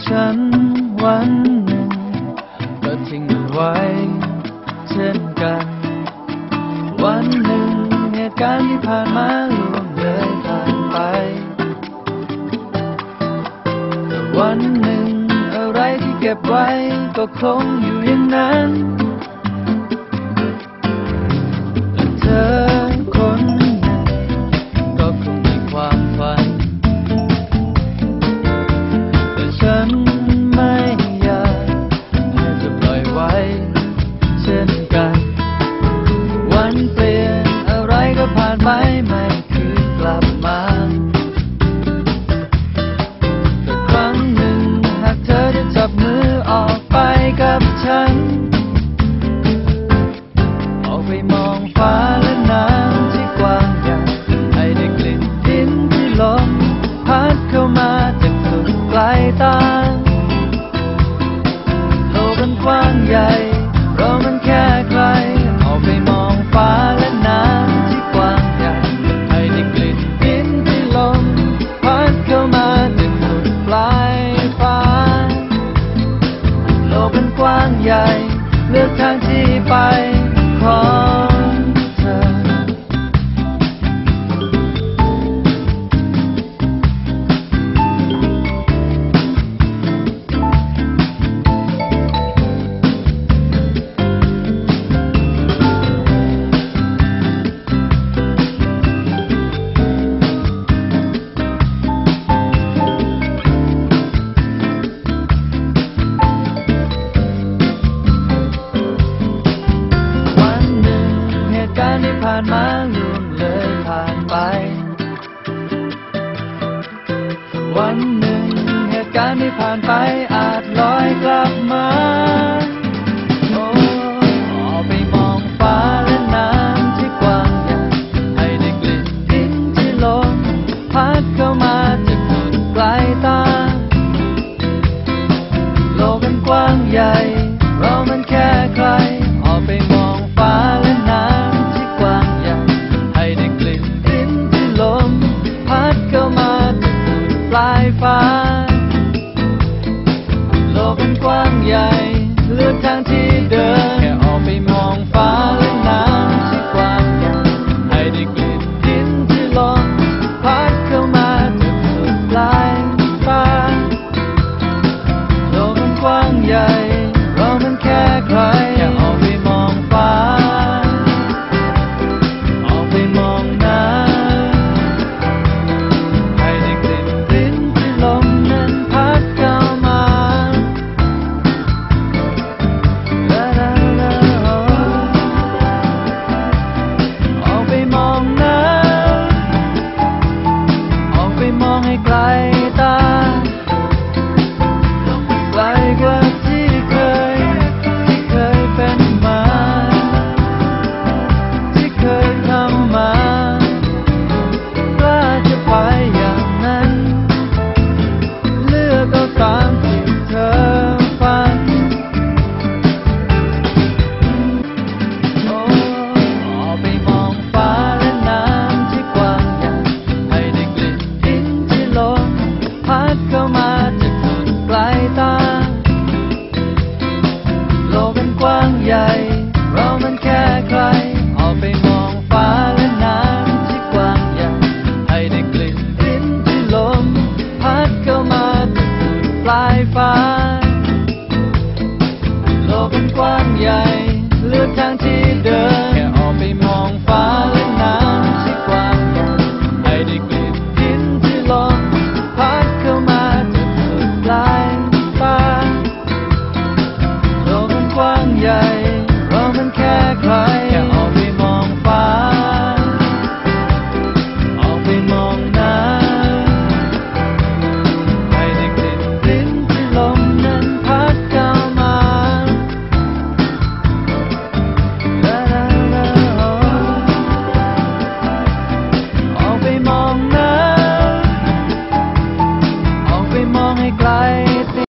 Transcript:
ฉันวันหนึ่งก็ทิ้งมันไว้เช่นกันวันหนึ่งเหตุการณ์ที่ผ่านมาล่วงเลยผ่านไปแต่วันหนึ่งอะไรที่เก็บไว้ก็คงอยู่อย่างนั้นและเธอคนหนึ่งก็คงมีความฝันแต่ฉันไม่อยากให้เธอปล่อยไว้เช่นกันวันเปลี่ยนอะไรก็ผ่านไปไม่คืนกลับมาแต่ครั้งหนึ่งหากเธอได้จับมือออกไปกับฉันออกไปมองฟ้าและน้ำที่กว้างใหญ่ให้ได้กลิ่นดินที่ลมพัดเข้ามาจากสุดปลายตาโลกมันกว้างใหญ่เรามันแค่ใครออกไปมองฟ้าและน้ำที่กว้างใหญ่ให้ได้กลิ่นดินที่ลมพัดเข้ามาจากสุดปลายฟ้าโลกมันกว้างใหญ่เลือกทางที่ไปของเธอที่ผ่านมาล่วงเลยผ่านไปวันหนึ่งเหตุการณ์ที่ผ่านไปอาจลอยกลับมาโอ้ออกไปมองฟ้าและน้ำที่กว้างใหญ่ให้ได้กลิ่นดินที่ลมพัดเข้ามาจากสุดปลายตาโลกมันกว้างใหญ่เรามันแค่ใครออกไปมองฟ้าและน้ำปลายฟ้าโลกมันกว้างใหญ่เลือกทางที่เดินแค่ออกไปมองฟ้าและน้ำที่กว้างใหญ่ให้ได้กลิ่นดินที่ลมพัดเข้ามาจากสุดปลายฟ้าโลกมันกว้างใหญ่เรามันแค่ใครแค่ออกไปมองฟ้าออกไปมองน้ำมองให้ไกล